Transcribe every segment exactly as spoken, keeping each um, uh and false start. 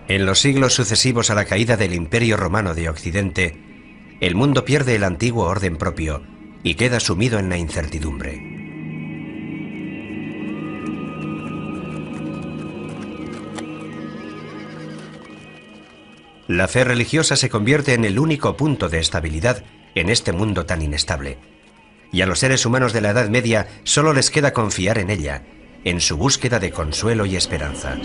En los siglos sucesivos a la caída del Imperio Romano de Occidente, el mundo pierde el antiguo orden propio y queda sumido en la incertidumbre. La fe religiosa se convierte en el único punto de estabilidad en este mundo tan inestable, y a los seres humanos de la Edad Media solo les queda confiar en ella, en su búsqueda de consuelo y esperanza.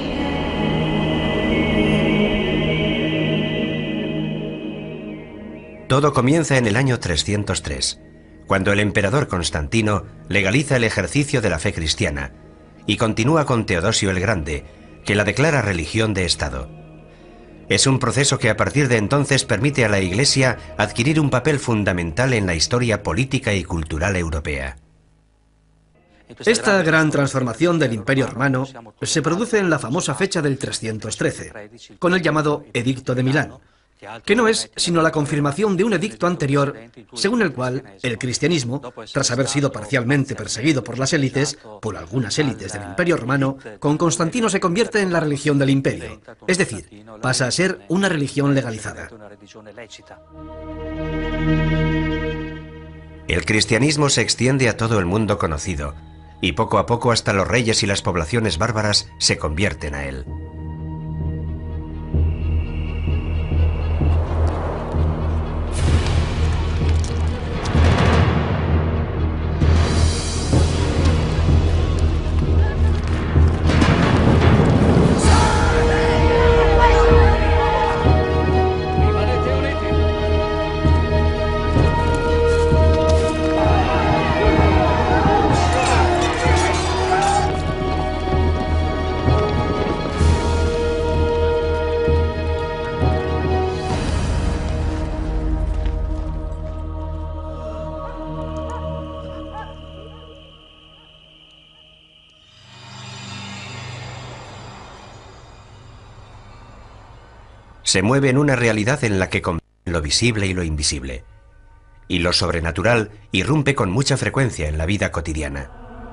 Todo comienza en el año trescientos tres, cuando el emperador Constantino legaliza el ejercicio de la fe cristiana y continúa con Teodosio el Grande, que la declara religión de Estado. Es un proceso que a partir de entonces permite a la Iglesia adquirir un papel fundamental en la historia política y cultural europea. Esta gran transformación del Imperio Romano se produce en la famosa fecha del trescientos trece, con el llamado Edicto de Milán, que no es sino la confirmación de un edicto anterior, según el cual el cristianismo, tras haber sido parcialmente perseguido por las élites, por algunas élites del Imperio Romano, con Constantino se convierte en la religión del imperio, es decir, pasa a ser una religión legalizada. El cristianismo se extiende a todo el mundo conocido, y poco a poco hasta los reyes y las poblaciones bárbaras se convierten a él. Se mueve en una realidad en la que conviven lo visible y lo invisible, y lo sobrenatural irrumpe con mucha frecuencia en la vida cotidiana.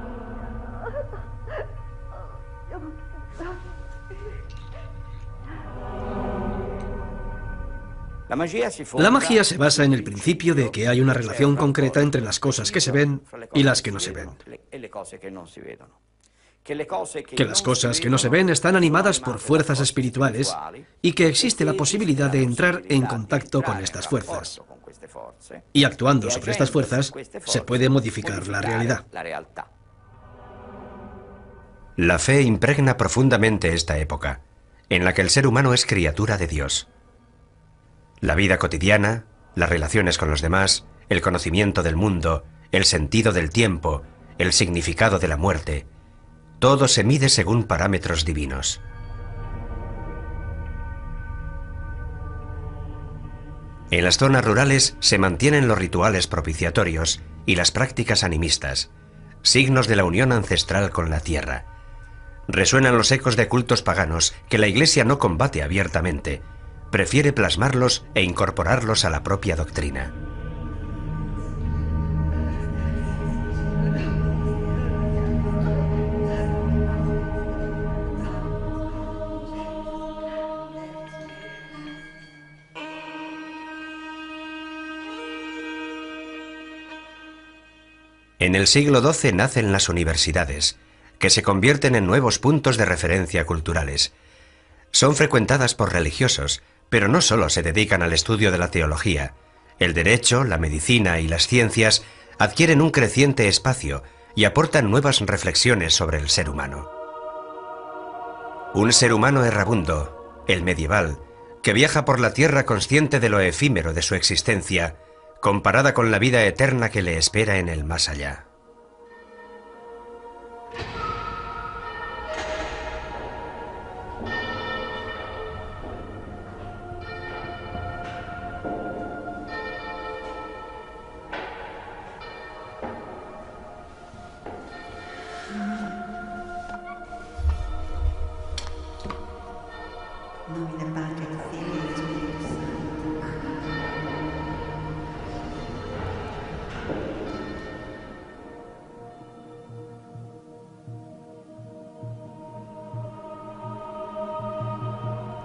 La magia se basa en el principio de que hay una relación concreta entre las cosas que se ven y las que no se ven. Que las cosas que no se ven están animadas por fuerzas espirituales y que existe la posibilidad de entrar en contacto con estas fuerzas. Y actuando sobre estas fuerzas, se puede modificar la realidad. La fe impregna profundamente esta época, en la que el ser humano es criatura de Dios. La vida cotidiana, las relaciones con los demás, el conocimiento del mundo, el sentido del tiempo, el significado de la muerte, todo se mide según parámetros divinos. En las zonas rurales se mantienen los rituales propiciatorios y las prácticas animistas, signos de la unión ancestral con la tierra. Resuenan los ecos de cultos paganos que la Iglesia no combate abiertamente, prefiere plasmarlos e incorporarlos a la propia doctrina. En el siglo doce nacen las universidades, que se convierten en nuevos puntos de referencia culturales. Son frecuentadas por religiosos, pero no solo se dedican al estudio de la teología. El derecho, la medicina y las ciencias adquieren un creciente espacio y aportan nuevas reflexiones sobre el ser humano. Un ser humano errabundo, el medieval, que viaja por la tierra consciente de lo efímero de su existencia, comparada con la vida eterna que le espera en el más allá.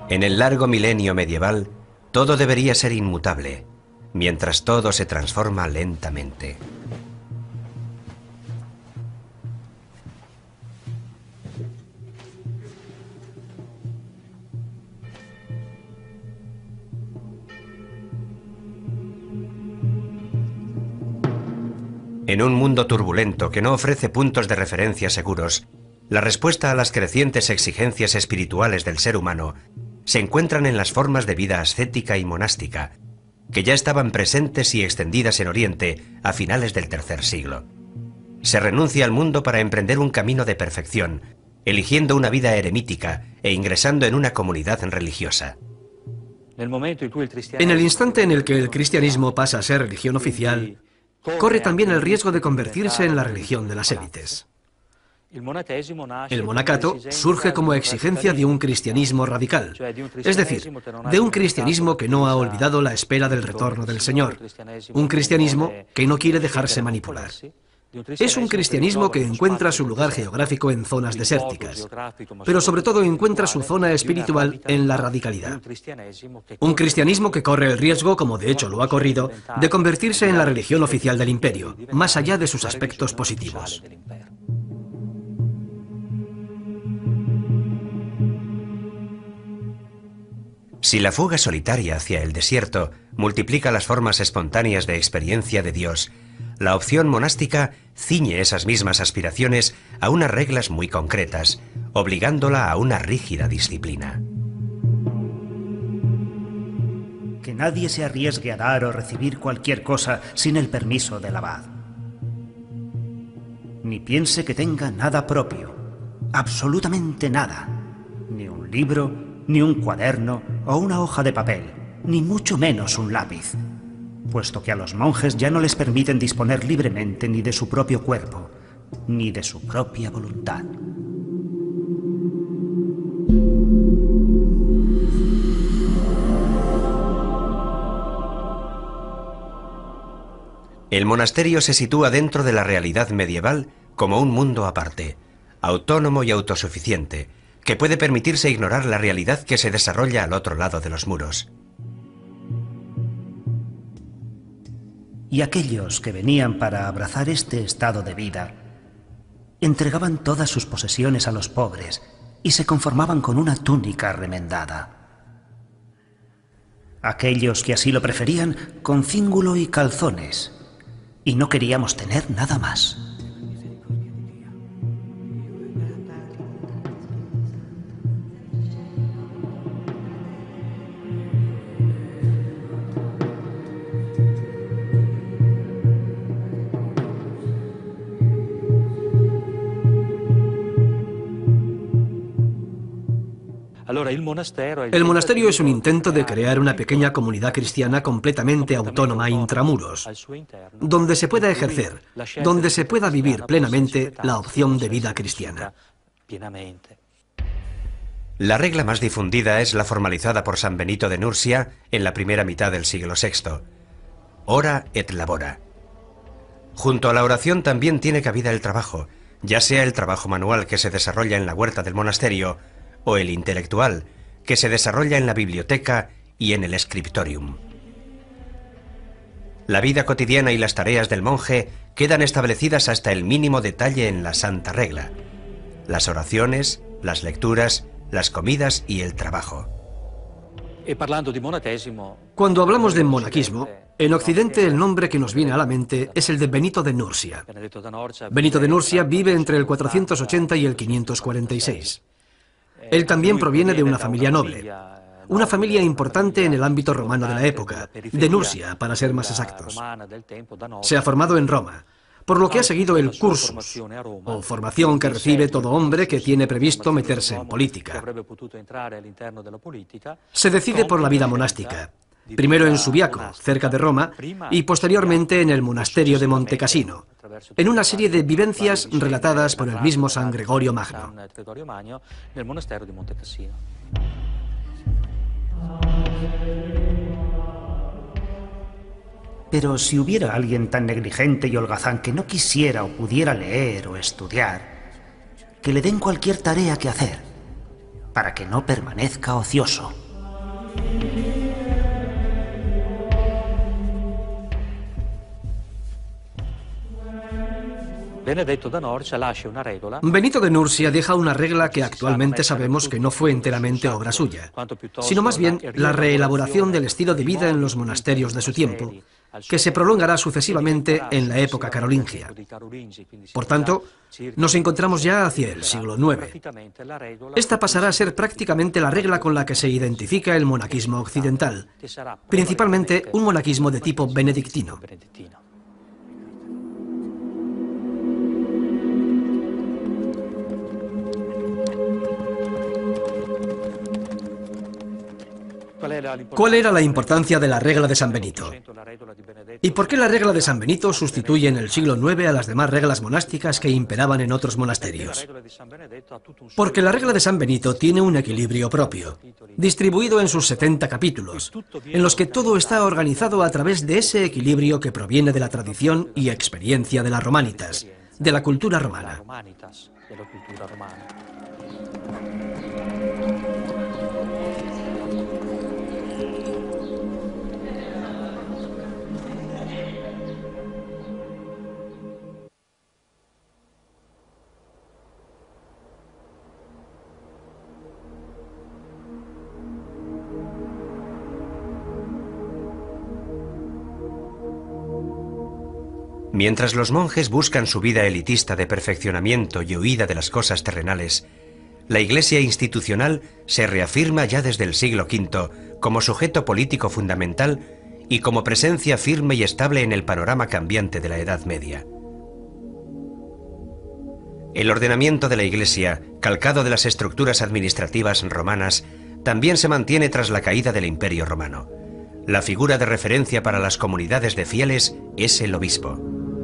En el largo milenio medieval, todo debería ser inmutable, mientras todo se transforma lentamente. En un mundo turbulento que no ofrece puntos de referencia seguros, la respuesta a las crecientes exigencias espirituales del ser humano se encuentran en las formas de vida ascética y monástica, que ya estaban presentes y extendidas en Oriente a finales del tercer siglo. Se renuncia al mundo para emprender un camino de perfección, eligiendo una vida eremítica e ingresando en una comunidad religiosa. En el instante en el que el cristianismo pasa a ser religión oficial, corre también el riesgo de convertirse en la religión de las élites. El monacato surge como exigencia de un cristianismo radical, es decir, de un cristianismo que no ha olvidado la espera del retorno del Señor, un cristianismo que no quiere dejarse manipular. Es un cristianismo que encuentra su lugar geográfico en zonas desérticas, pero sobre todo encuentra su zona espiritual en la radicalidad. Un cristianismo que corre el riesgo, como de hecho lo ha corrido, de convertirse en la religión oficial del imperio, más allá de sus aspectos positivos. Si la fuga solitaria hacia el desierto multiplica las formas espontáneas de experiencia de Dios, la opción monástica ciñe esas mismas aspiraciones a unas reglas muy concretas, obligándola a una rígida disciplina. Que nadie se arriesgue a dar o recibir cualquier cosa sin el permiso del abad. Ni piense que tenga nada propio, absolutamente nada, ni un libro, ni un cuaderno o una hoja de papel, ni mucho menos un lápiz, puesto que a los monjes ya no les permiten disponer libremente ni de su propio cuerpo, ni de su propia voluntad. El monasterio se sitúa dentro de la realidad medieval como un mundo aparte, autónomo y autosuficiente, que puede permitirse ignorar la realidad que se desarrolla al otro lado de los muros. Y aquellos que venían para abrazar este estado de vida entregaban todas sus posesiones a los pobres y se conformaban con una túnica remendada. Aquellos que así lo preferían, con cíngulo y calzones, y no queríamos tener nada más. El monasterio es un intento de crear una pequeña comunidad cristiana completamente autónoma intramuros, donde se pueda ejercer, donde se pueda vivir plenamente la opción de vida cristiana. La regla más difundida es la formalizada por San Benito de Nursia en la primera mitad del siglo sexto. Ora et labora. Junto a la oración también tiene cabida el trabajo, ya sea el trabajo manual que se desarrolla en la huerta del monasterio o el intelectual que se desarrolla en la biblioteca y en el scriptorium. La vida cotidiana y las tareas del monje quedan establecidas hasta el mínimo detalle en la Santa Regla: las oraciones, las lecturas, las comidas y el trabajo. Cuando hablamos de monaquismo, en Occidente el nombre que nos viene a la mente es el de Benito de Nursia. Benito de Nursia vive entre el cuatrocientos ochenta y el quinientos cuarenta y seis. Él también proviene de una familia noble, una familia importante en el ámbito romano de la época, de Nursia, para ser más exactos. Se ha formado en Roma, por lo que ha seguido el cursus, o formación que recibe todo hombre que tiene previsto meterse en política. Se decide por la vida monástica, primero en Subiaco, cerca de Roma, y posteriormente en el monasterio de Monte Cassino, en una serie de vivencias relatadas por el mismo San Gregorio Magno. Pero si hubiera alguien tan negligente y holgazán que no quisiera o pudiera leer o estudiar, que le den cualquier tarea que hacer, para que no permanezca ocioso. Benito de Nursia deja una regla que actualmente sabemos que no fue enteramente obra suya, sino más bien la reelaboración del estilo de vida en los monasterios de su tiempo, que se prolongará sucesivamente en la época carolingia. Por tanto, nos encontramos ya hacia el siglo nueve. Esta pasará a ser prácticamente la regla con la que se identifica el monaquismo occidental, principalmente un monaquismo de tipo benedictino. ¿Cuál era la importancia de la regla de San Benito? ¿Y por qué la regla de San Benito sustituye en el siglo nueve a las demás reglas monásticas que imperaban en otros monasterios? Porque la regla de San Benito tiene un equilibrio propio, distribuido en sus setenta capítulos, en los que todo está organizado a través de ese equilibrio que proviene de la tradición y experiencia de las romanitas, de la cultura romana. Mientras los monjes buscan su vida elitista de perfeccionamiento y huida de las cosas terrenales, la Iglesia institucional se reafirma ya desde el siglo quinto como sujeto político fundamental y como presencia firme y estable en el panorama cambiante de la Edad Media. El ordenamiento de la Iglesia, calcado de las estructuras administrativas romanas, también se mantiene tras la caída del Imperio Romano. La figura de referencia para las comunidades de fieles es el obispo.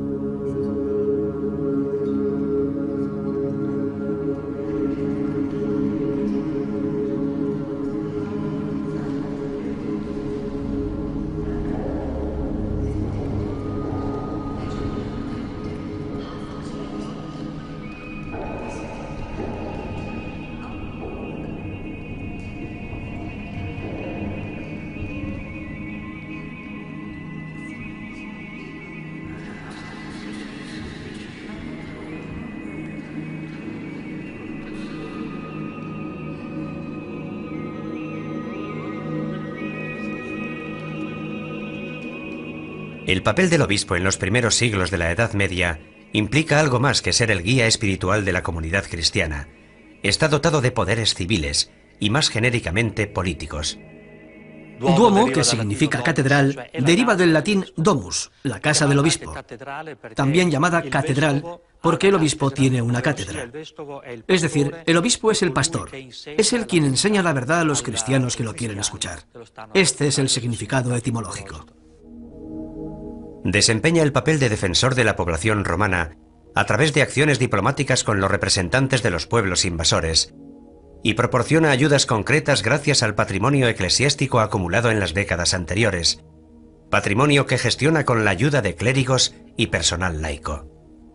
El papel del obispo en los primeros siglos de la Edad Media implica algo más que ser el guía espiritual de la comunidad cristiana. Está dotado de poderes civiles y más genéricamente políticos. Duomo, que significa catedral, deriva del latín domus, la casa del obispo, también llamada catedral porque el obispo tiene una cátedra. Es decir, el obispo es el pastor, es el quien enseña la verdad a los cristianos que lo quieren escuchar. Este es el significado etimológico. Desempeña el papel de defensor de la población romana a través de acciones diplomáticas con los representantes de los pueblos invasores y proporciona ayudas concretas gracias al patrimonio eclesiástico acumulado en las décadas anteriores, patrimonio que gestiona con la ayuda de clérigos y personal laico.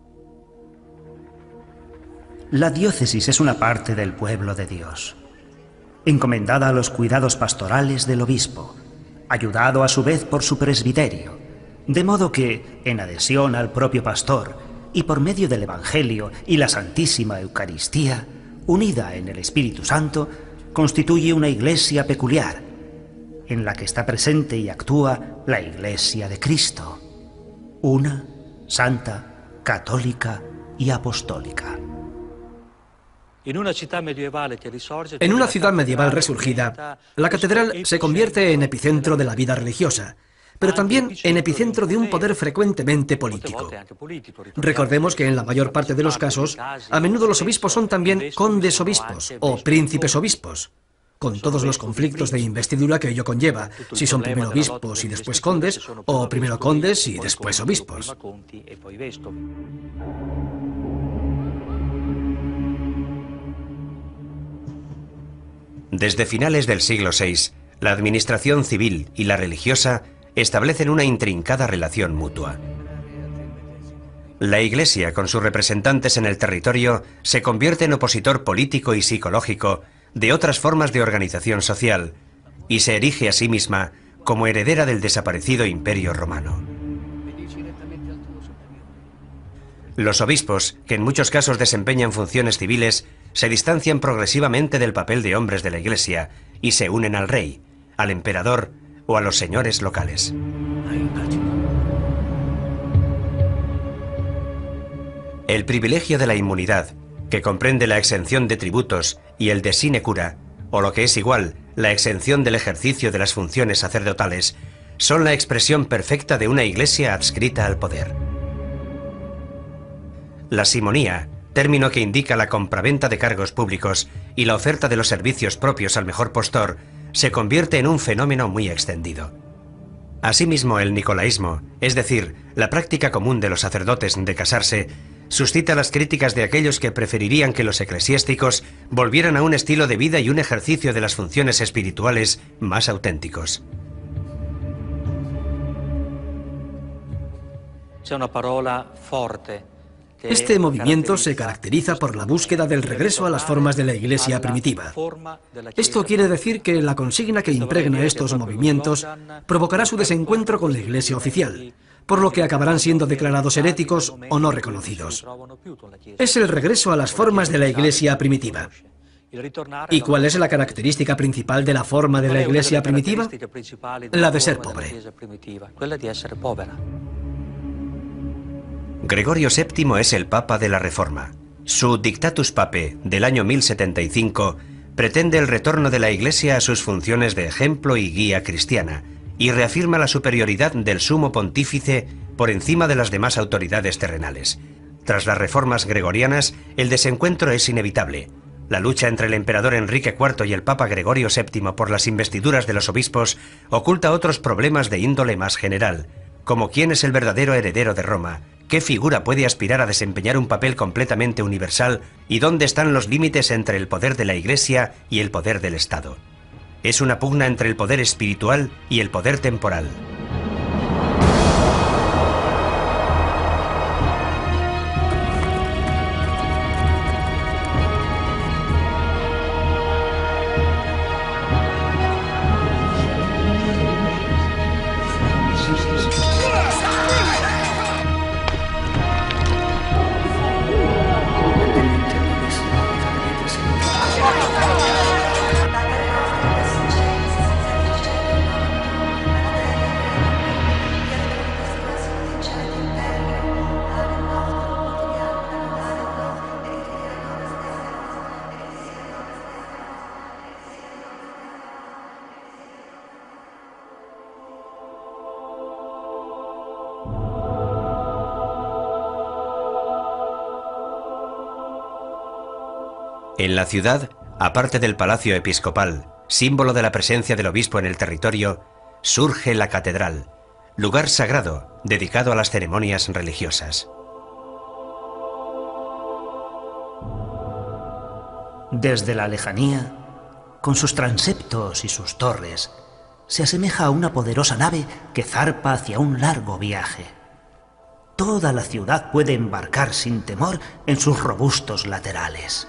La diócesis es una parte del pueblo de Dios, encomendada a los cuidados pastorales del obispo, ayudado a su vez por su presbiterio, de modo que, en adhesión al propio pastor y por medio del Evangelio y la Santísima Eucaristía, unida en el Espíritu Santo, constituye una iglesia peculiar, en la que está presente y actúa la Iglesia de Cristo, una, santa, católica y apostólica. En una ciudad medieval resurgida, la catedral se convierte en epicentro de la vida religiosa, pero también en epicentro de un poder frecuentemente político. Recordemos que en la mayor parte de los casos, a menudo los obispos son también condes obispos o príncipes obispos, con todos los conflictos de investidura que ello conlleva, si son primero obispos y después condes, o primero condes y después obispos. Desde finales del siglo seis, la administración civil y la religiosa establecen una intrincada relación mutua. La Iglesia, con sus representantes en el territorio, se convierte en opositor político y psicológico de otras formas de organización social y se erige a sí misma como heredera del desaparecido Imperio Romano. Los obispos, que en muchos casos desempeñan funciones civiles, se distancian progresivamente del papel de hombres de la Iglesia y se unen al rey, al emperador o a los señores locales. El privilegio de la inmunidad, que comprende la exención de tributos y el de sinecura, o lo que es igual, la exención del ejercicio de las funciones sacerdotales, son la expresión perfecta de una Iglesia adscrita al poder. La simonía, término que indica la compraventa de cargos públicos y la oferta de los servicios propios al mejor postor, se convierte en un fenómeno muy extendido. Asimismo, el nicolaísmo, es decir, la práctica común de los sacerdotes de casarse, suscita las críticas de aquellos que preferirían que los eclesiásticos volvieran a un estilo de vida y un ejercicio de las funciones espirituales más auténticos. Este movimiento se caracteriza por la búsqueda del regreso a las formas de la Iglesia primitiva. Esto quiere decir que la consigna que impregna estos movimientos provocará su desencuentro con la Iglesia oficial, por lo que acabarán siendo declarados heréticos o no reconocidos. Es el regreso a las formas de la Iglesia primitiva. ¿Y cuál es la característica principal de la forma de la Iglesia primitiva? La de ser pobre. Gregorio séptimo es el Papa de la Reforma. Su Dictatus Papae del año mil setenta y cinco pretende el retorno de la Iglesia a sus funciones de ejemplo y guía cristiana y reafirma la superioridad del sumo pontífice por encima de las demás autoridades terrenales. Tras las reformas gregorianas, el desencuentro es inevitable. La lucha entre el emperador Enrique cuarto y el Papa Gregorio séptimo por las investiduras de los obispos oculta otros problemas de índole más general, como quién es el verdadero heredero de Roma, qué figura puede aspirar a desempeñar un papel completamente universal y dónde están los límites entre el poder de la Iglesia y el poder del Estado. Es una pugna entre el poder espiritual y el poder temporal. En la ciudad, aparte del palacio episcopal, símbolo de la presencia del obispo en el territorio, surge la catedral, lugar sagrado dedicado a las ceremonias religiosas. Desde la lejanía, con sus transeptos y sus torres, se asemeja a una poderosa nave que zarpa hacia un largo viaje. Toda la ciudad puede embarcar sin temor en sus robustos laterales.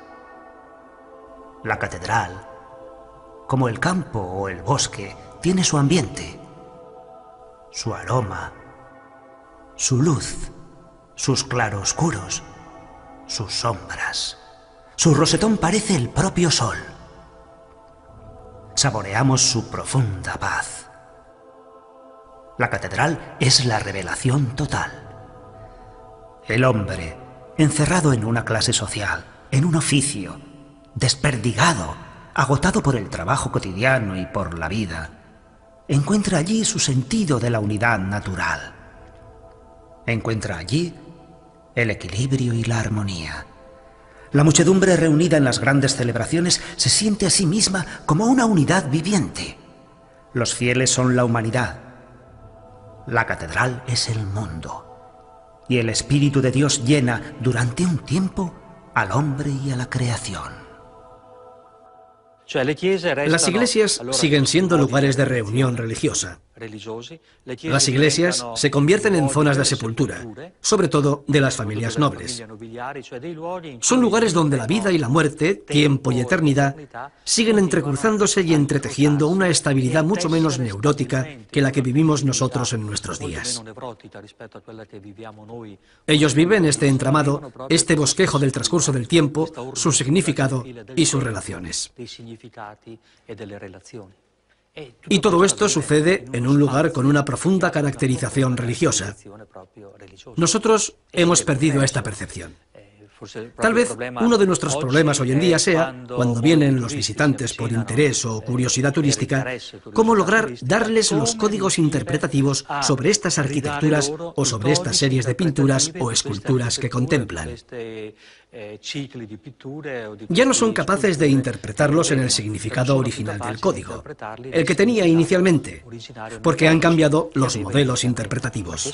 La catedral, como el campo o el bosque, tiene su ambiente, su aroma, su luz, sus claroscuros, sus sombras. Su rosetón parece el propio sol. Saboreamos su profunda paz. La catedral es la revelación total. El hombre, encerrado en una clase social, en un oficio, desperdigado, agotado por el trabajo cotidiano y por la vida, encuentra allí su sentido de la unidad natural. Encuentra allí el equilibrio y la armonía. La muchedumbre reunida en las grandes celebraciones se siente a sí misma como una unidad viviente. Los fieles son la humanidad. La catedral es el mundo. Y el Espíritu de Dios llena durante un tiempo al hombre y a la creación. Las iglesias siguen siendo lugares de reunión religiosa. Las iglesias se convierten en zonas de sepultura, sobre todo de las familias nobles. Son lugares donde la vida y la muerte, tiempo y eternidad, siguen entrecruzándose y entretejiendo una estabilidad mucho menos neurótica que la que vivimos nosotros en nuestros días. Ellos viven este entramado, este bosquejo del transcurso del tiempo, su significado y sus relaciones. Y todo esto sucede en un lugar con una profunda caracterización religiosa. Nosotros hemos perdido esta percepción. Tal vez uno de nuestros problemas hoy en día sea, cuando vienen los visitantes por interés o curiosidad turística, cómo lograr darles los códigos interpretativos sobre estas arquitecturas o sobre estas series de pinturas o esculturas que contemplan. Ya no son capaces de interpretarlos en el significado original del código, el que tenía inicialmente, porque han cambiado los modelos interpretativos.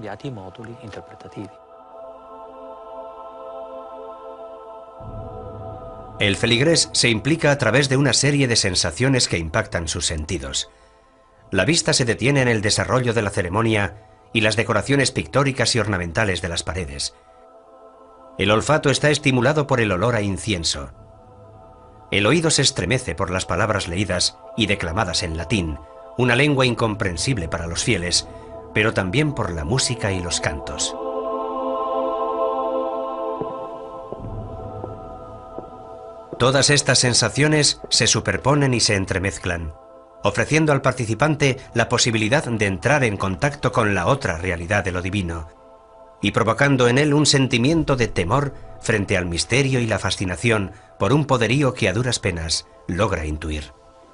El feligrés se implica a través de una serie de sensaciones que impactan sus sentidos. La vista se detiene en el desarrollo de la ceremonia y las decoraciones pictóricas y ornamentales de las paredes. El olfato está estimulado por el olor a incienso. El oído se estremece por las palabras leídas y declamadas en latín, una lengua incomprensible para los fieles, pero también por la música y los cantos. Todas estas sensaciones se superponen y se entremezclan, ofreciendo al participante la posibilidad de entrar en contacto con la otra realidad de lo divino, y provocando en él un sentimiento de temor frente al misterio y la fascinación por un poderío que a duras penas logra intuir.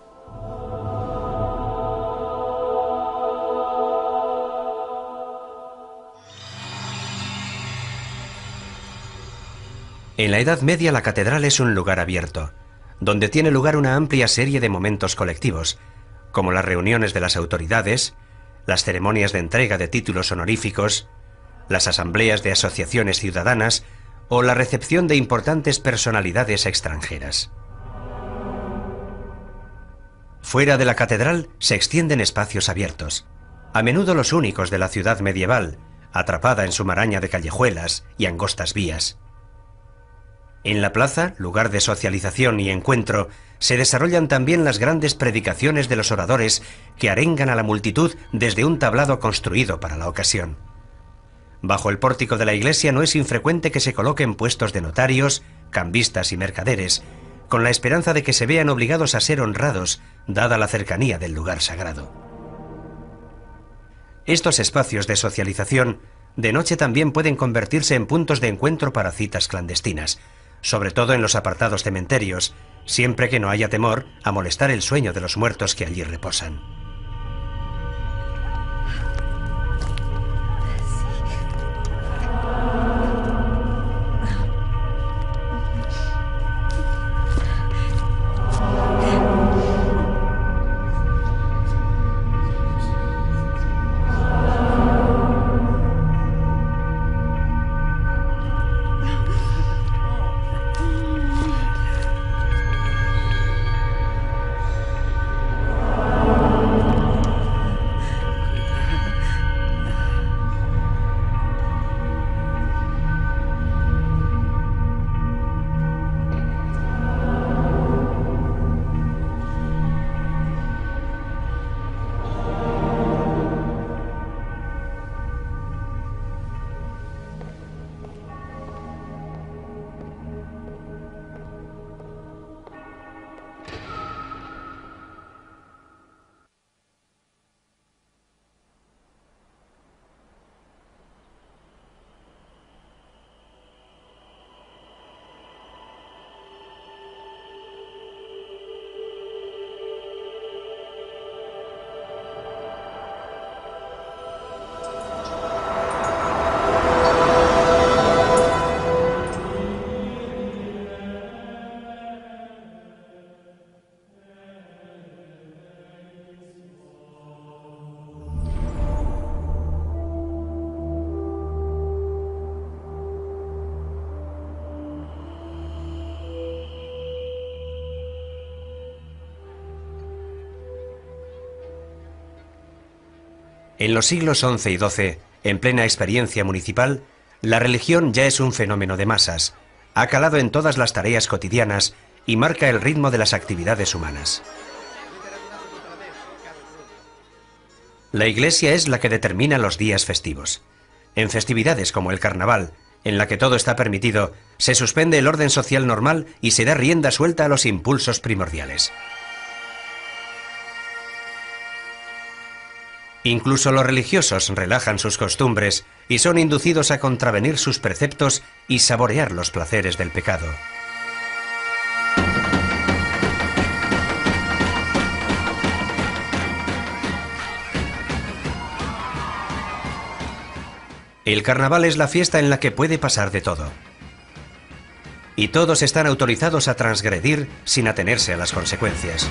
En la Edad Media la catedral es un lugar abierto, donde tiene lugar una amplia serie de momentos colectivos, como las reuniones de las autoridades, las ceremonias de entrega de títulos honoríficos, las asambleas de asociaciones ciudadanas o la recepción de importantes personalidades extranjeras. Fuera de la catedral se extienden espacios abiertos, a menudo los únicos de la ciudad medieval, atrapada en su maraña de callejuelas y angostas vías. En la plaza, lugar de socialización y encuentro, se desarrollan también las grandes predicaciones de los oradores que arengan a la multitud desde un tablado construido para la ocasión. Bajo el pórtico de la iglesia no es infrecuente que se coloquen puestos de notarios, cambistas y mercaderes, con la esperanza de que se vean obligados a ser honrados, dada la cercanía del lugar sagrado. Estos espacios de socialización de noche también pueden convertirse en puntos de encuentro para citas clandestinas, sobre todo en los apartados cementerios, siempre que no haya temor a molestar el sueño de los muertos que allí reposan. En los siglos once y doce, en plena experiencia municipal, la religión ya es un fenómeno de masas, ha calado en todas las tareas cotidianas y marca el ritmo de las actividades humanas. La Iglesia es la que determina los días festivos. En festividades como el carnaval, en la que todo está permitido, se suspende el orden social normal y se da rienda suelta a los impulsos primordiales. Incluso los religiosos relajan sus costumbres y son inducidos a contravenir sus preceptos y saborear los placeres del pecado. El carnaval es la fiesta en la que puede pasar de todo. Y todos están autorizados a transgredir sin atenerse a las consecuencias.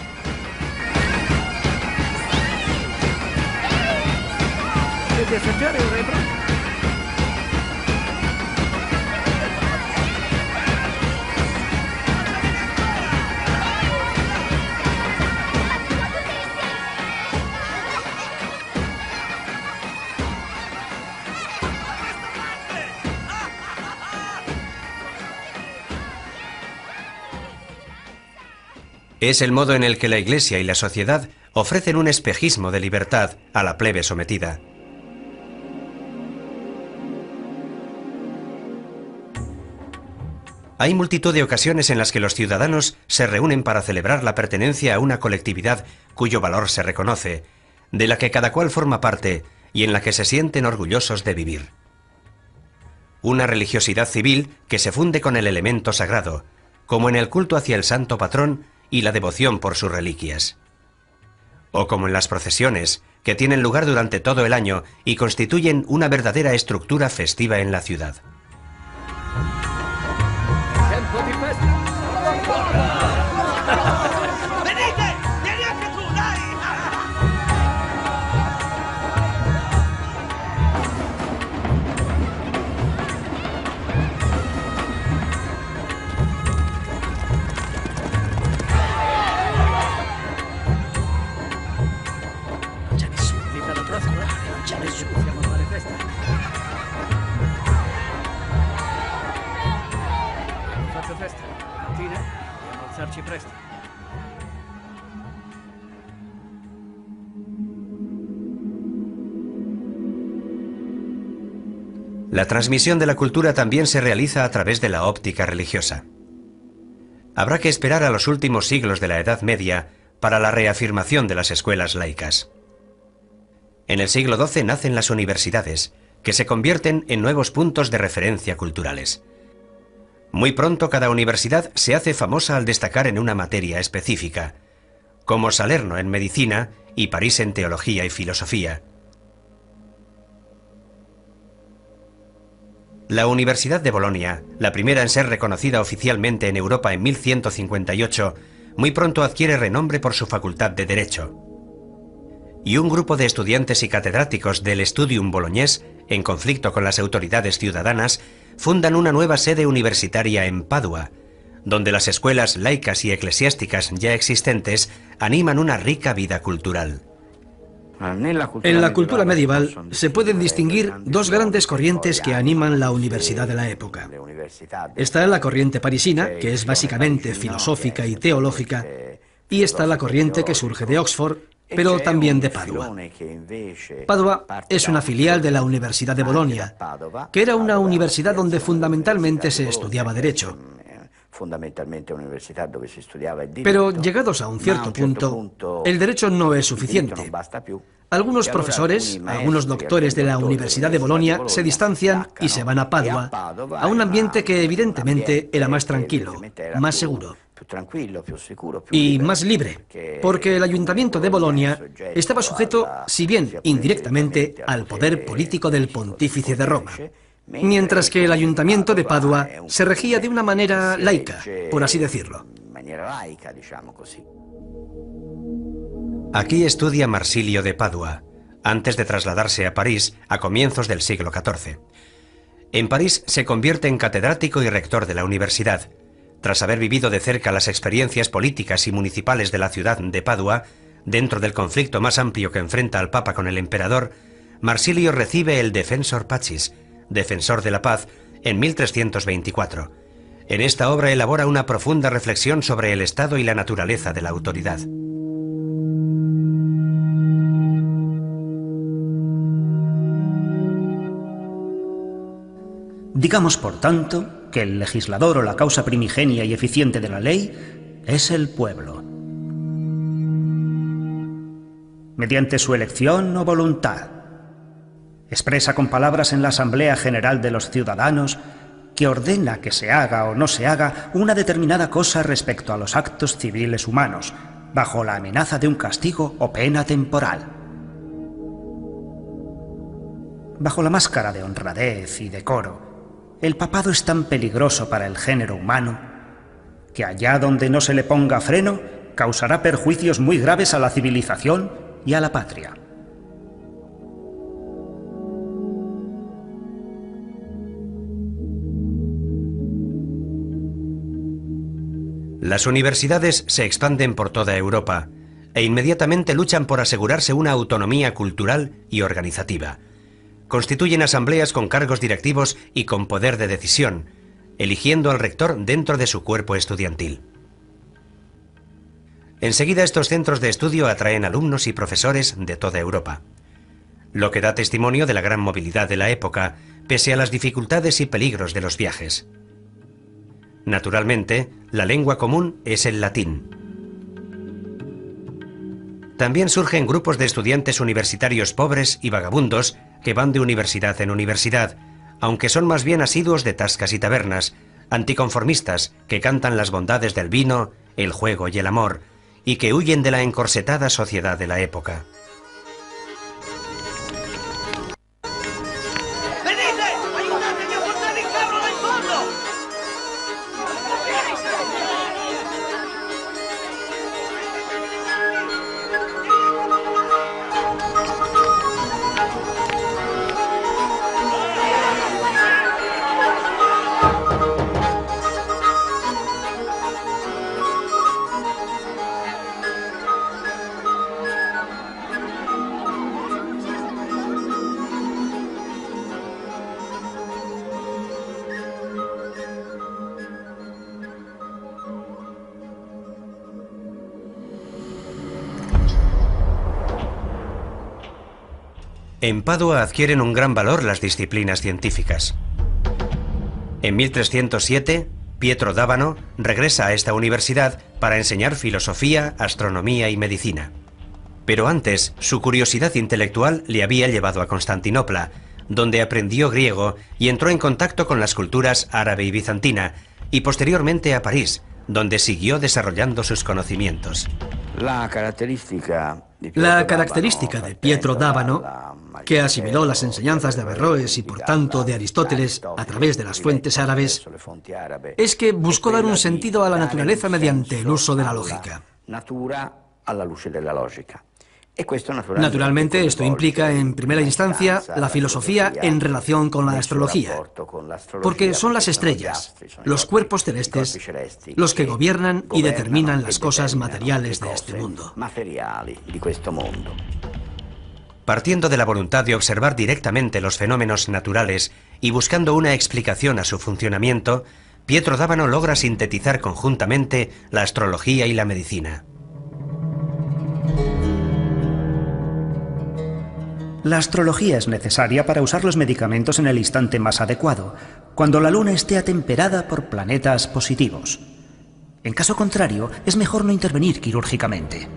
Es el modo en el que la Iglesia y la sociedad ofrecen un espejismo de libertad a la plebe sometida. Hay multitud de ocasiones en las que los ciudadanos se reúnen para celebrar la pertenencia a una colectividad cuyo valor se reconoce, de la que cada cual forma parte y en la que se sienten orgullosos de vivir. Una religiosidad civil que se funde con el elemento sagrado, como en el culto hacia el santo patrón y la devoción por sus reliquias. O como en las procesiones, que tienen lugar durante todo el año y constituyen una verdadera estructura festiva en la ciudad. La transmisión de la cultura también se realiza a través de la óptica religiosa. Habrá que esperar a los últimos siglos de la Edad Media para la reafirmación de las escuelas laicas. En el siglo doce nacen las universidades, que se convierten en nuevos puntos de referencia culturales. Muy pronto cada universidad se hace famosa al destacar en una materia específica, como Salerno en medicina y París en teología y filosofía. La Universidad de Bolonia, la primera en ser reconocida oficialmente en Europa en mil ciento cincuenta y ocho, muy pronto adquiere renombre por su facultad de Derecho. Y un grupo de estudiantes y catedráticos del Studium Bolognés, en conflicto con las autoridades ciudadanas, fundan una nueva sede universitaria en Padua, donde las escuelas laicas y eclesiásticas ya existentes animan una rica vida cultural. En la cultura medieval se pueden distinguir dos grandes corrientes que animan la universidad de la época. Está la corriente parisina, que es básicamente filosófica y teológica, y está la corriente que surge de Oxford, pero también de Padua. Padua es una filial de la Universidad de Bolonia, que era una universidad donde fundamentalmente se estudiaba Derecho. Pero llegados a un cierto punto, el derecho no es suficiente. Algunos profesores, algunos doctores de la Universidad de Bolonia se distancian y se van a Padua, a un ambiente que evidentemente era más tranquilo, más seguro y más libre, porque el ayuntamiento de Bolonia estaba sujeto, si bien indirectamente, al poder político del pontífice de Roma, mientras que el ayuntamiento de Padua se regía de una manera laica, por así decirlo. Aquí estudia Marsilio de Padua, antes de trasladarse a París a comienzos del siglo catorce. En París se convierte en catedrático y rector de la universidad. Tras haber vivido de cerca las experiencias políticas y municipales de la ciudad de Padua, dentro del conflicto más amplio que enfrenta al Papa con el emperador, Marsilio recibe el Defensor Pacis, defensor de la paz, en mil trescientos veinticuatro. En esta obra elabora una profunda reflexión sobre el estado y la naturaleza de la autoridad. Digamos, por tanto, que el legislador o la causa primigenia y eficiente de la ley es el pueblo. Mediante su elección o voluntad, expresa con palabras en la Asamblea General de los Ciudadanos que ordena que se haga o no se haga una determinada cosa respecto a los actos civiles humanos, bajo la amenaza de un castigo o pena temporal. Bajo la máscara de honradez y decoro, el papado es tan peligroso para el género humano que allá donde no se le ponga freno, causará perjuicios muy graves a la civilización y a la patria. Las universidades se expanden por toda Europa e inmediatamente luchan por asegurarse una autonomía cultural y organizativa. Constituyen asambleas con cargos directivos y con poder de decisión, eligiendo al rector dentro de su cuerpo estudiantil. Enseguida estos centros de estudio atraen alumnos y profesores de toda Europa, lo que da testimonio de la gran movilidad de la época, pese a las dificultades y peligros de los viajes. Naturalmente, la lengua común es el latín. También surgen grupos de estudiantes universitarios pobres y vagabundos que van de universidad en universidad, aunque son más bien asiduos de tascas y tabernas, anticonformistas que cantan las bondades del vino, el juego y el amor, y que huyen de la encorsetada sociedad de la época. En Padua adquieren un gran valor las disciplinas científicas. En mil trescientos siete, Pietro d'Abano regresa a esta universidad para enseñar filosofía, astronomía y medicina. Pero antes, su curiosidad intelectual le había llevado a Constantinopla, donde aprendió griego y entró en contacto con las culturas árabe y bizantina, y posteriormente a París, donde siguió desarrollando sus conocimientos. La característica de Pietro d'Abano, que asimiló las enseñanzas de Averroes y por tanto de Aristóteles a través de las fuentes árabes, es que buscó dar un sentido a la naturaleza mediante el uso de la lógica. Naturalmente, esto implica, en primera instancia, la filosofía en relación con la astrología, porque son las estrellas, los cuerpos celestes, los que gobiernan y determinan las cosas materiales de este mundo. Partiendo de la voluntad de observar directamente los fenómenos naturales y buscando una explicación a su funcionamiento, Pietro d'Abano logra sintetizar conjuntamente la astrología y la medicina. La astrología es necesaria para usar los medicamentos en el instante más adecuado, cuando la luna esté atemperada por planetas positivos. En caso contrario, es mejor no intervenir quirúrgicamente.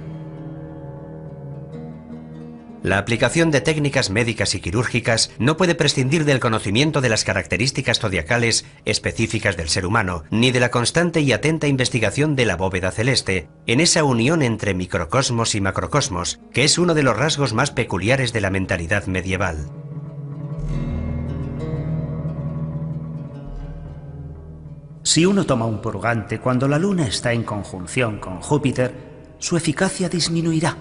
La aplicación de técnicas médicas y quirúrgicas no puede prescindir del conocimiento de las características zodiacales específicas del ser humano, ni de la constante y atenta investigación de la bóveda celeste, en esa unión entre microcosmos y macrocosmos, que es uno de los rasgos más peculiares de la mentalidad medieval. Si uno toma un purgante cuando la luna está en conjunción con Júpiter, su eficacia disminuirá.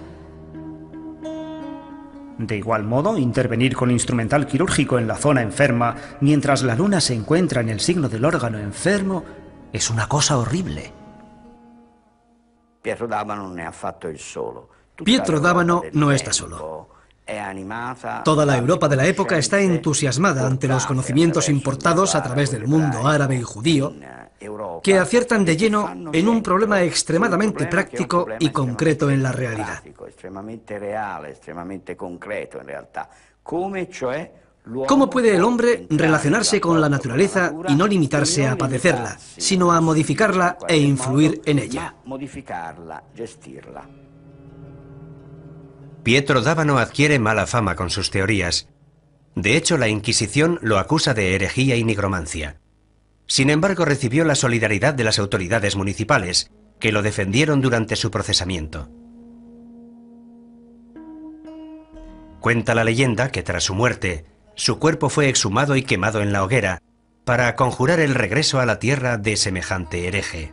De igual modo, intervenir con instrumental quirúrgico en la zona enferma mientras la luna se encuentra en el signo del órgano enfermo es una cosa horrible. Pietro d'Abano ne ha fatto il solo. Pietro d'Abano no está solo. Toda la Europa de la época está entusiasmada ante los conocimientos importados a través del mundo árabe y judío, que aciertan de lleno en un problema extremadamente práctico y concreto en la realidad. ¿Cómo puede el hombre relacionarse con la naturaleza y no limitarse a padecerla, sino a modificarla e influir en ella? Pietro d'Abano adquiere mala fama con sus teorías. De hecho, la Inquisición lo acusa de herejía y nigromancia. Sin embargo, recibió la solidaridad de las autoridades municipales, que lo defendieron durante su procesamiento. Cuenta la leyenda que tras su muerte, su cuerpo fue exhumado y quemado en la hoguera para conjurar el regreso a la tierra de semejante hereje.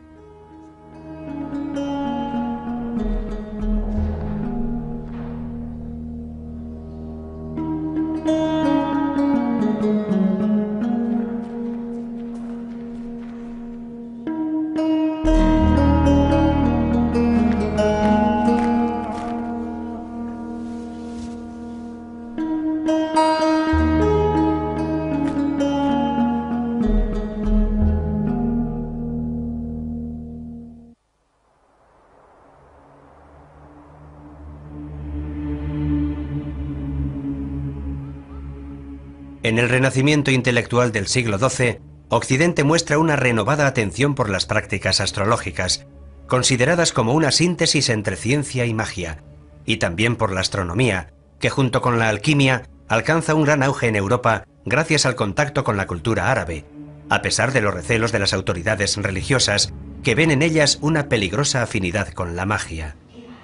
En el Renacimiento intelectual del siglo doce, Occidente muestra una renovada atención por las prácticas astrológicas, consideradas como una síntesis entre ciencia y magia, y también por la astronomía, que junto con la alquimia alcanza un gran auge en Europa gracias al contacto con la cultura árabe, a pesar de los recelos de las autoridades religiosas, que ven en ellas una peligrosa afinidad con la magia.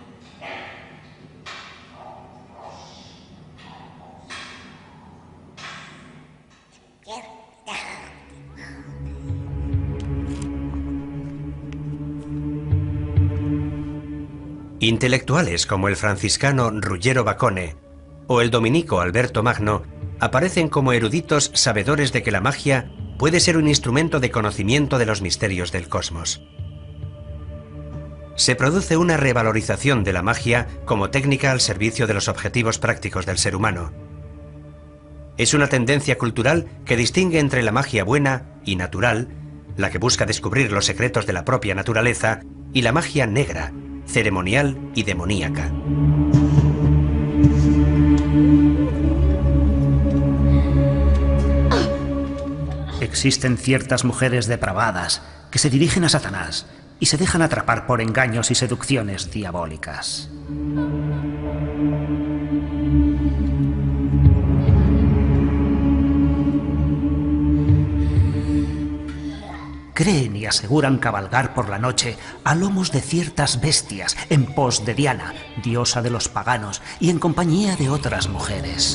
Intelectuales como el franciscano Ruggiero Bacone o el dominico Alberto Magno aparecen como eruditos sabedores de que la magia puede ser un instrumento de conocimiento de los misterios del cosmos. Se produce una revalorización de la magia como técnica al servicio de los objetivos prácticos del ser humano. Es una tendencia cultural que distingue entre la magia buena y natural, la que busca descubrir los secretos de la propia naturaleza, y la magia negra, ceremonial y demoníaca. Existen ciertas mujeres depravadas que se dirigen a Satanás y se dejan atrapar por engaños y seducciones diabólicas. Creen y aseguran cabalgar por la noche a lomos de ciertas bestias en pos de Diana, diosa de los paganos, y en compañía de otras mujeres.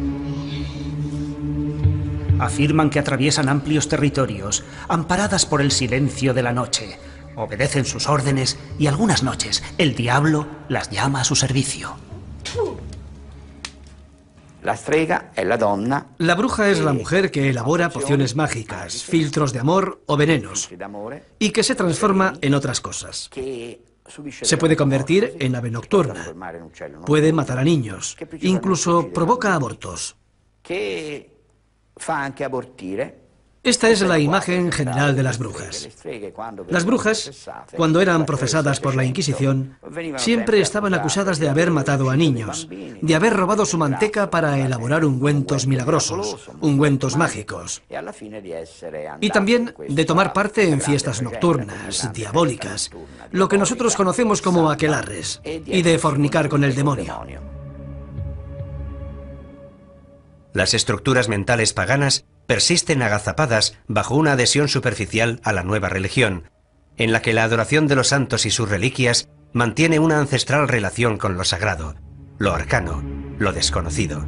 Afirman que atraviesan amplios territorios, amparadas por el silencio de la noche, obedecen sus órdenes y algunas noches el diablo las llama a su servicio. La bruja es la mujer que elabora pociones mágicas, filtros de amor o venenos, y que se transforma en otras cosas. Se puede convertir en ave nocturna, puede matar a niños, incluso provoca abortos. Esta es la imagen general de las brujas. Las brujas, cuando eran procesadas por la Inquisición, siempre estaban acusadas de haber matado a niños, de haber robado su manteca para elaborar ungüentos milagrosos, ungüentos mágicos, y también de tomar parte en fiestas nocturnas, diabólicas, lo que nosotros conocemos como aquelarres, y de fornicar con el demonio. Las estructuras mentales paganas persisten agazapadas bajo una adhesión superficial a la nueva religión, en la que la adoración de los santos y sus reliquias mantiene una ancestral relación con lo sagrado, lo arcano, lo desconocido.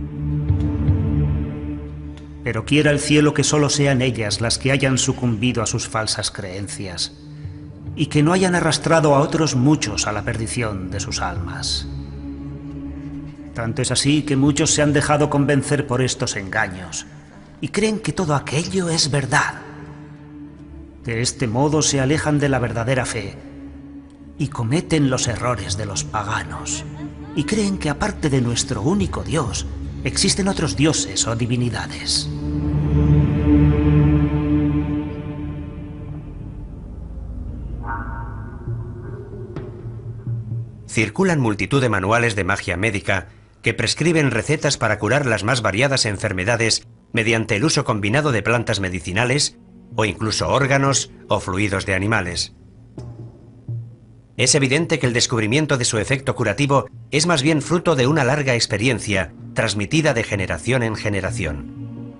Pero quiera el cielo que solo sean ellas las que hayan sucumbido a sus falsas creencias, y que no hayan arrastrado a otros muchos a la perdición de sus almas. Tanto es así que muchos se han dejado convencer por estos engaños, y creen que todo aquello es verdad. De este modo se alejan de la verdadera fe y cometen los errores de los paganos, y creen que aparte de nuestro único Dios, existen otros dioses o divinidades. Circulan multitud de manuales de magia médica que prescriben recetas para curar las más variadas enfermedades mediante el uso combinado de plantas medicinales o incluso órganos o fluidos de animales. Es evidente que el descubrimiento de su efecto curativo es más bien fruto de una larga experiencia transmitida de generación en generación.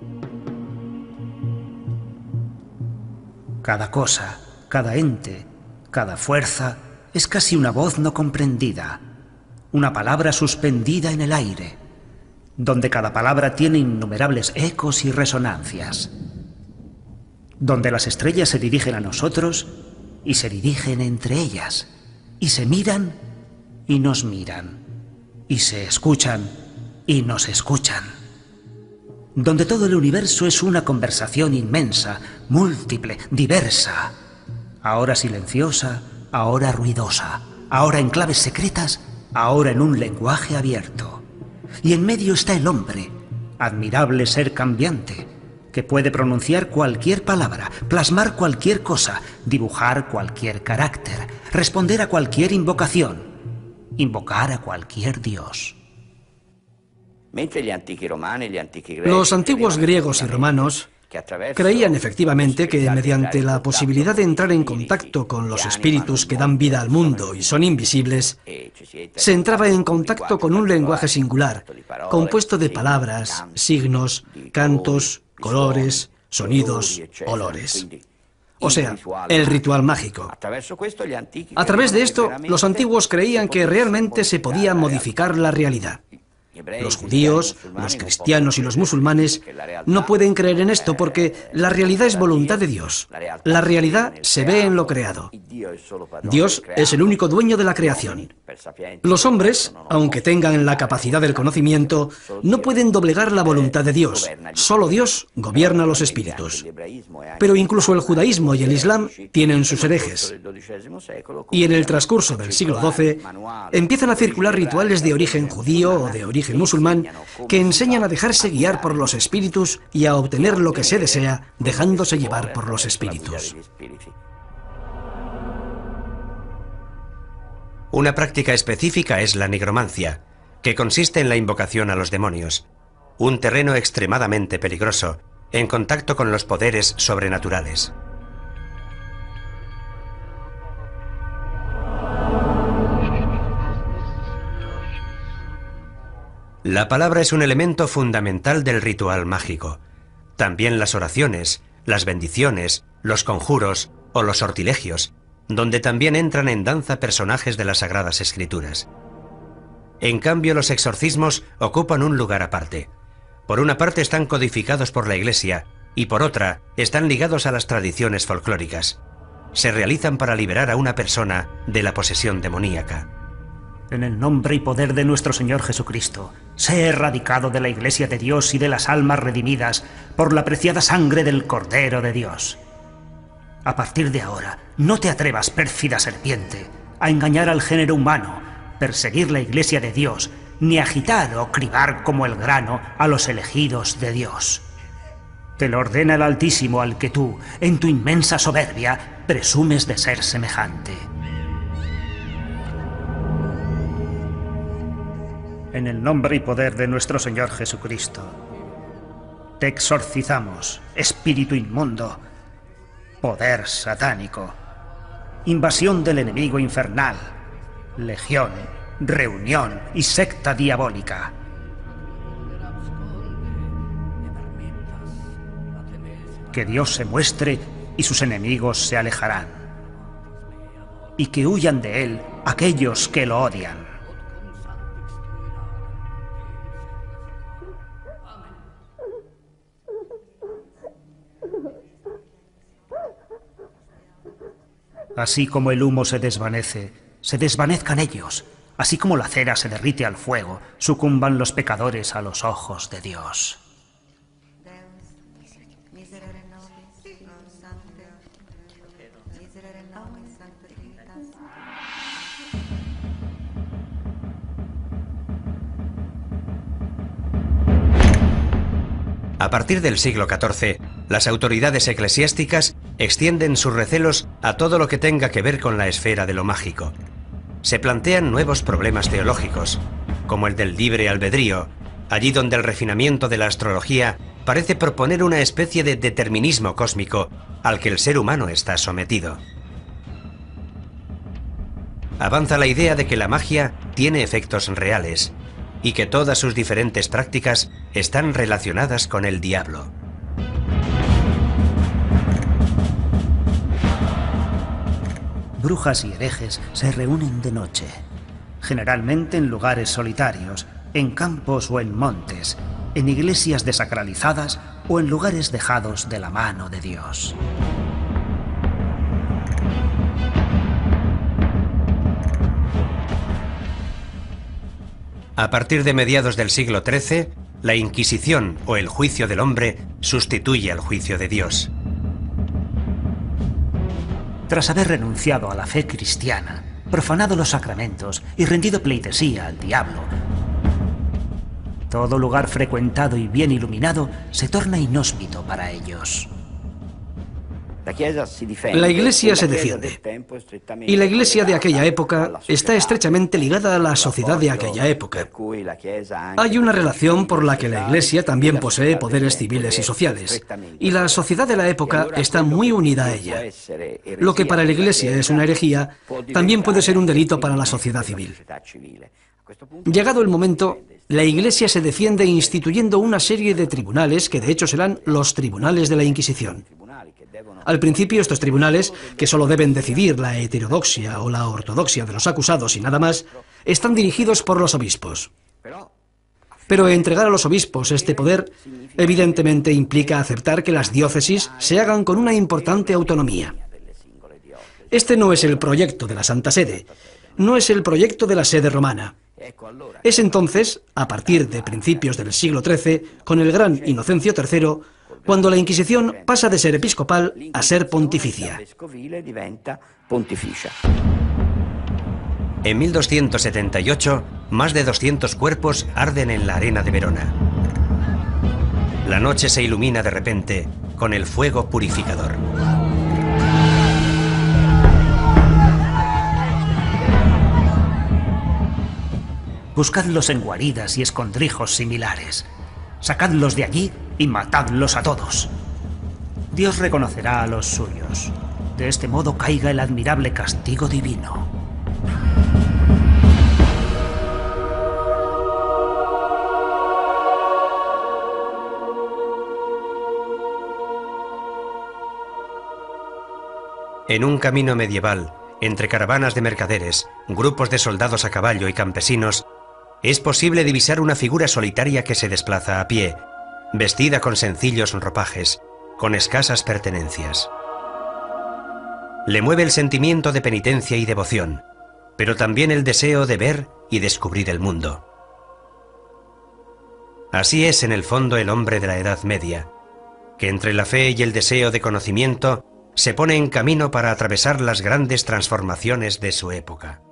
Cada cosa, cada ente, cada fuerza es casi una voz no comprendida, una palabra suspendida en el aire, donde cada palabra tiene innumerables ecos y resonancias, donde las estrellas se dirigen a nosotros y se dirigen entre ellas, y se miran y nos miran, y se escuchan y nos escuchan, donde todo el universo es una conversación inmensa, múltiple, diversa, ahora silenciosa, ahora ruidosa, ahora en claves secretas, ahora en un lenguaje abierto. Y en medio está el hombre, admirable ser cambiante, que puede pronunciar cualquier palabra, plasmar cualquier cosa, dibujar cualquier carácter, responder a cualquier invocación, invocar a cualquier dios. Los antiguos griegos y romanos creían efectivamente que mediante la posibilidad de entrar en contacto con los espíritus que dan vida al mundo y son invisibles, se entraba en contacto con un lenguaje singular, compuesto de palabras, signos, cantos, colores, sonidos, olores. O sea, el ritual mágico. A través de esto, los antiguos creían que realmente se podía modificar la realidad. Los judíos, los cristianos y los musulmanes no pueden creer en esto porque la realidad es voluntad de Dios. La realidad se ve en lo creado. Dios es el único dueño de la creación. Los hombres, aunque tengan la capacidad del conocimiento, no pueden doblegar la voluntad de Dios. Solo Dios gobierna los espíritus. Pero incluso el judaísmo y el islam tienen sus herejes. Y en el transcurso del siglo doce empiezan a circular rituales de origen judío o de origen musulmán que enseñan a dejarse guiar por los espíritus y a obtener lo que se desea dejándose llevar por los espíritus. Una práctica específica es la nigromancia, que consiste en la invocación a los demonios, un terreno extremadamente peligroso, en contacto con los poderes sobrenaturales. La palabra es un elemento fundamental del ritual mágico. También las oraciones, las bendiciones, los conjuros o los sortilegios, donde también entran en danza personajes de las Sagradas Escrituras. En cambio, los exorcismos ocupan un lugar aparte. Por una parte están codificados por la Iglesia y por otra están ligados a las tradiciones folclóricas. Se realizan para liberar a una persona de la posesión demoníaca. En el nombre y poder de nuestro Señor Jesucristo, sé erradicado de la Iglesia de Dios y de las almas redimidas por la preciada sangre del Cordero de Dios. A partir de ahora, no te atrevas, pérfida serpiente, a engañar al género humano, perseguir la Iglesia de Dios, ni agitar o cribar como el grano a los elegidos de Dios. Te lo ordena el Altísimo al que tú, en tu inmensa soberbia, presumes de ser semejante. En el nombre y poder de nuestro Señor Jesucristo, te exorcizamos, espíritu inmundo, poder satánico, invasión del enemigo infernal, legión, reunión y secta diabólica. Que Dios se muestre y sus enemigos se alejarán, y que huyan de él aquellos que lo odian. Así como el humo se desvanece, se desvanezcan ellos. Así como la cera se derrite al fuego, sucumban los pecadores a los ojos de Dios. A partir del siglo catorce, las autoridades eclesiásticas extienden sus recelos a todo lo que tenga que ver con la esfera de lo mágico. Se plantean nuevos problemas teológicos, como el del libre albedrío, allí donde el refinamiento de la astrología parece proponer una especie de determinismo cósmico al que el ser humano está sometido. Avanza la idea de que la magia tiene efectos reales y que todas sus diferentes prácticas están relacionadas con el diablo. Brujas y herejes se reúnen de noche, generalmente en lugares solitarios, en campos o en montes, en iglesias desacralizadas o en lugares dejados de la mano de Dios. A partir de mediados del siglo trece, la Inquisición o el juicio del hombre sustituye al juicio de Dios. Tras haber renunciado a la fe cristiana, profanado los sacramentos y rendido pleitesía al diablo, todo lugar frecuentado y bien iluminado se torna inhóspito para ellos. La Iglesia se defiende, y la Iglesia de aquella época está estrechamente ligada a la sociedad de aquella época. Hay una relación por la que la Iglesia también posee poderes civiles y sociales, y la sociedad de la época está muy unida a ella. Lo que para la Iglesia es una herejía, también puede ser un delito para la sociedad civil. Llegado el momento, la Iglesia se defiende instituyendo una serie de tribunales que de hecho serán los tribunales de la Inquisición. Al principio estos tribunales, que solo deben decidir la heterodoxia o la ortodoxia de los acusados y nada más, están dirigidos por los obispos. Pero entregar a los obispos este poder evidentemente implica aceptar que las diócesis se hagan con una importante autonomía. Este no es el proyecto de la Santa Sede, no es el proyecto de la sede romana. Es entonces, a partir de principios del siglo trece, con el gran Inocencio tercero, cuando la Inquisición pasa de ser episcopal a ser pontificia. En mil doscientos setenta y ocho, más de doscientos cuerpos arden en la arena de Verona. La noche se ilumina de repente con el fuego purificador. Buscadlos en guaridas y escondrijos similares. Sacadlos de allí y matadlos a todos. Dios reconocerá a los suyos. De este modo caiga el admirable castigo divino. En un camino medieval, entre caravanas de mercaderes, grupos de soldados a caballo y campesinos, es posible divisar una figura solitaria que se desplaza a pie, vestida con sencillos ropajes, con escasas pertenencias. Le mueve el sentimiento de penitencia y devoción, pero también el deseo de ver y descubrir el mundo. Así es en el fondo el hombre de la Edad Media, que entre la fe y el deseo de conocimiento se pone en camino para atravesar las grandes transformaciones de su época.